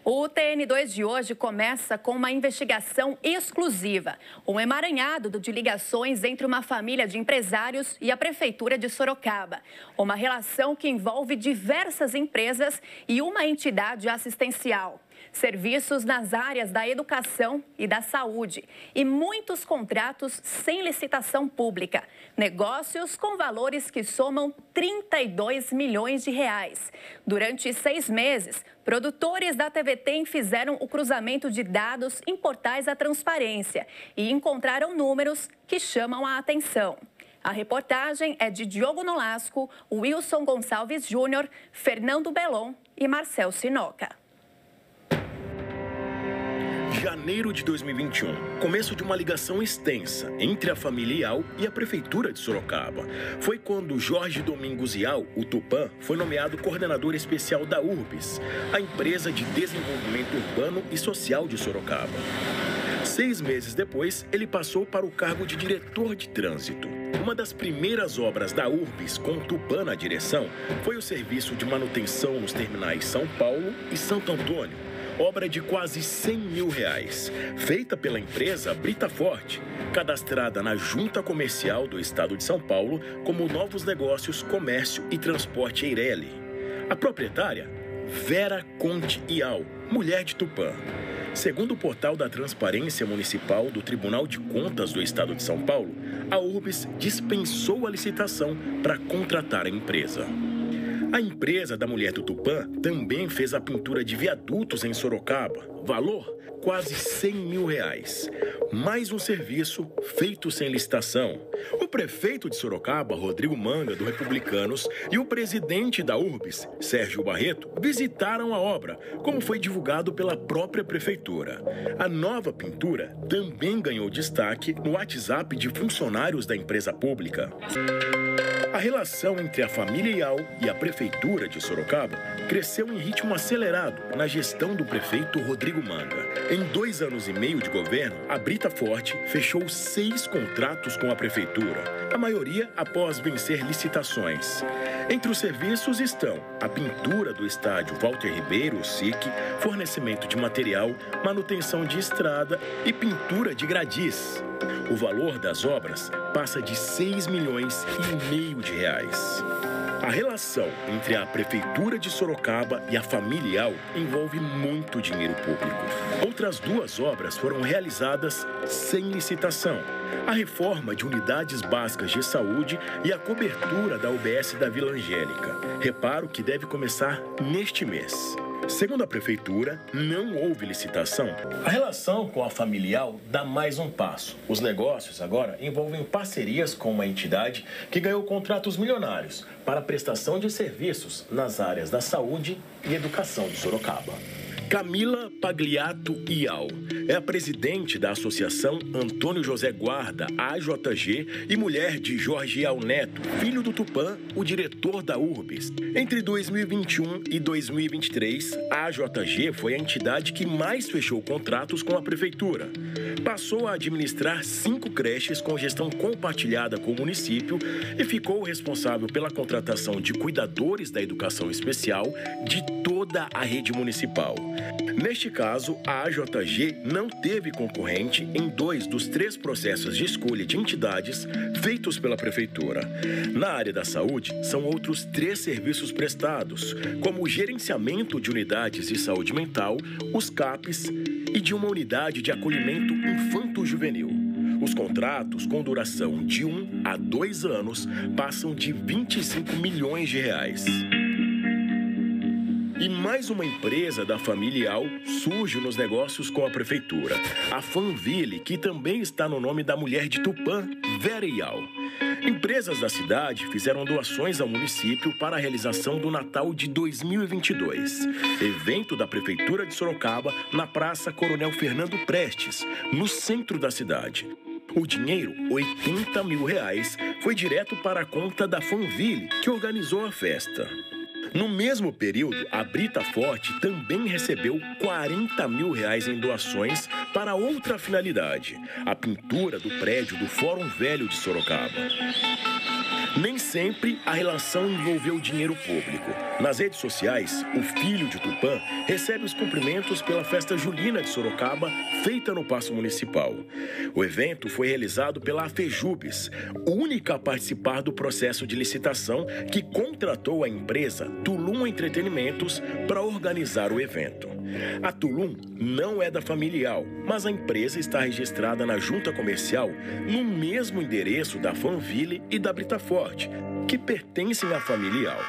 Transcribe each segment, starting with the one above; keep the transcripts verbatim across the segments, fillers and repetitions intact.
O T N dois de hoje começa com uma investigação exclusiva. Um emaranhado de ligações entre uma família de empresários e a Prefeitura de Sorocaba. Uma relação que envolve diversas empresas e uma entidade assistencial. Serviços nas áreas da educação e da saúde. E muitos contratos sem licitação pública. Negócios com valores que somam trinta e dois milhões de reais. Durante seis meses, produtores da T V T fizeram o cruzamento de dados em portais da transparência e encontraram números que chamam a atenção. A reportagem é de Diogo Nolasco, Wilson Gonçalves Júnior, Fernando Belon e Marcel Sinoca. Janeiro de dois mil e vinte e um, começo de uma ligação extensa entre a família Ial e a Prefeitura de Sorocaba. Foi quando Jorge Domingos Ial, o Tupã, foi nomeado coordenador especial da Urbis, a empresa de desenvolvimento urbano e social de Sorocaba. Seis meses depois, ele passou para o cargo de diretor de trânsito. Uma das primeiras obras da Urbis com o Tupã na direção foi o serviço de manutenção nos terminais São Paulo e Santo Antônio. Obra de quase cem mil reais, feita pela empresa Brita Forte, cadastrada na Junta Comercial do Estado de São Paulo como Novos Negócios, Comércio e Transporte Eireli. A proprietária, Vera Conte Ial, mulher de Tupã. Segundo o portal da Transparência Municipal do Tribunal de Contas do Estado de São Paulo, a Urbis dispensou a licitação para contratar a empresa. A empresa da mulher do Tupã também fez a pintura de viadutos em Sorocaba. Valor? Quase cem mil reais. Mais um serviço feito sem licitação. O prefeito de Sorocaba, Rodrigo Manga, do Republicanos, e o presidente da Urbis, Sérgio Barreto, visitaram a obra, como foi divulgado pela própria prefeitura. A nova pintura também ganhou destaque no WhatsApp de funcionários da empresa pública. A relação entre a família Ial e a Prefeitura de Sorocaba cresceu em ritmo acelerado na gestão do prefeito Rodrigo Manga. Em dois anos e meio de governo, a Brita Forte fechou seis contratos com a Prefeitura, a maioria após vencer licitações. Entre os serviços estão a pintura do estádio Walter Ribeiro, o S I C, fornecimento de material, manutenção de estrada e pintura de gradis. O valor das obras passa de seis milhões e meio de reais. A relação entre a Prefeitura de Sorocaba e a família Ial envolve muito dinheiro público. Outras duas obras foram realizadas sem licitação. A reforma de unidades básicas de saúde e a cobertura da U B S da Vila Angélica. Reparo que deve começar neste mês. Segundo a Prefeitura, não houve licitação. A relação com a família Ial dá mais um passo. Os negócios agora envolvem parcerias com uma entidade que ganhou contratos milionários para a prestação de serviços nas áreas da saúde e educação de Sorocaba. Camila Pagliato Ial é a presidente da Associação Antônio José Guarda, A J G, e mulher de Jorge Ial Neto, filho do Tupã, o diretor da Urbis. Entre dois mil e vinte e um e dois mil e vinte e três, a A J G foi a entidade que mais fechou contratos com a Prefeitura. Passou a administrar cinco creches com gestão compartilhada com o município e ficou responsável pela contratação de cuidadores da educação especial de toda a rede municipal. Neste caso, a A J G não teve concorrente em dois dos três processos de escolha de entidades feitos pela Prefeitura. Na área da saúde, são outros três serviços prestados, como o gerenciamento de unidades de saúde mental, os CAPs e de uma unidade de acolhimento infanto-juvenil. Os contratos, com duração de um a dois anos, passam de vinte e cinco milhões de reais. E mais uma empresa da família Ial surge nos negócios com a Prefeitura. A Fanville, que também está no nome da mulher de Tupã, Vera Ial. Empresas da cidade fizeram doações ao município para a realização do Natal de dois mil e vinte e dois. Evento da Prefeitura de Sorocaba na Praça Coronel Fernando Prestes, no centro da cidade. O dinheiro, oitenta mil reais, foi direto para a conta da Fanville, que organizou a festa. No mesmo período, a Brita Forte também recebeu quarenta mil reais em doações para outra finalidade, a pintura do prédio do Fórum Velho de Sorocaba. Nem sempre a relação envolveu dinheiro público. Nas redes sociais, o filho de Tupã recebe os cumprimentos pela festa julina de Sorocaba, feita no Paço Municipal. O evento foi realizado pela Afejubes, única a participar do processo de licitação que contratou a empresa Tulum Entretenimentos para organizar o evento. A Tulum não é da Familial, mas a empresa está registrada na Junta Comercial no mesmo endereço da Fanville e da Brita Forte, que pertencem à Familial.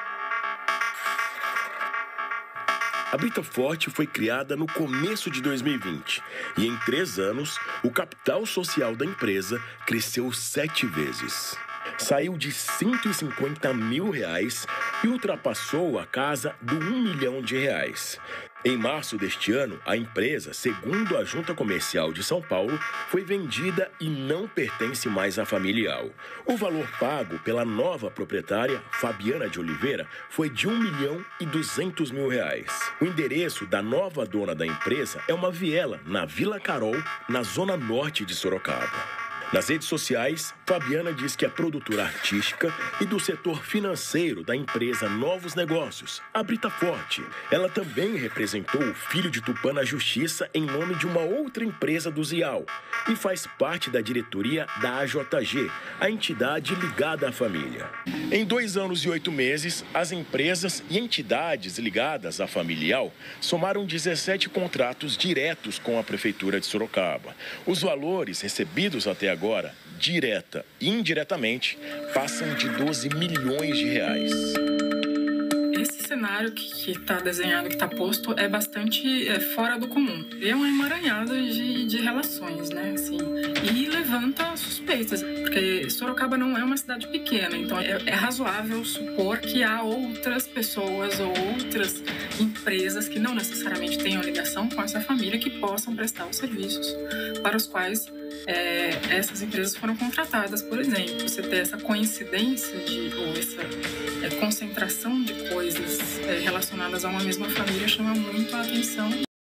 A Brita Forte foi criada no começo de dois mil e vinte e, em três anos, o capital social da empresa cresceu sete vezes. Saiu de cento e cinquenta mil reais e ultrapassou a casa do um milhão de reais. Em março deste ano, a empresa, segundo a Junta Comercial de São Paulo, foi vendida e não pertence mais à Familial. O valor pago pela nova proprietária, Fabiana de Oliveira, foi de um milhão e duzentos mil reais. O endereço da nova dona da empresa é uma viela na Vila Carol, na zona norte de Sorocaba. Nas redes sociais, Fabiana diz que é produtora artística e do setor financeiro da empresa Novos Negócios, a Brita Forte. Ela também representou o filho de Tupã na justiça em nome de uma outra empresa do Zial e faz parte da diretoria da A J G, a entidade ligada à família. Em dois anos e oito meses, as empresas e entidades ligadas à Familial somaram dezessete contratos diretos com a Prefeitura de Sorocaba. Os valores recebidos até agora Agora, direta e indiretamente, passam de doze milhões de reais. Esse cenário que está desenhado, que está posto, é bastante é, fora do comum. É uma emaranhada de, de relações, né? Assim, e levanta suspeitas, porque Sorocaba não é uma cidade pequena, então é, é razoável supor que há outras pessoas ou outras empresas que não necessariamente tenham ligação com essa família que possam prestar os serviços para os quais É, essas empresas foram contratadas. Por exemplo, você ter essa coincidência de, ou essa é, concentração de coisas é, relacionadas a uma mesma família chama muito a atenção.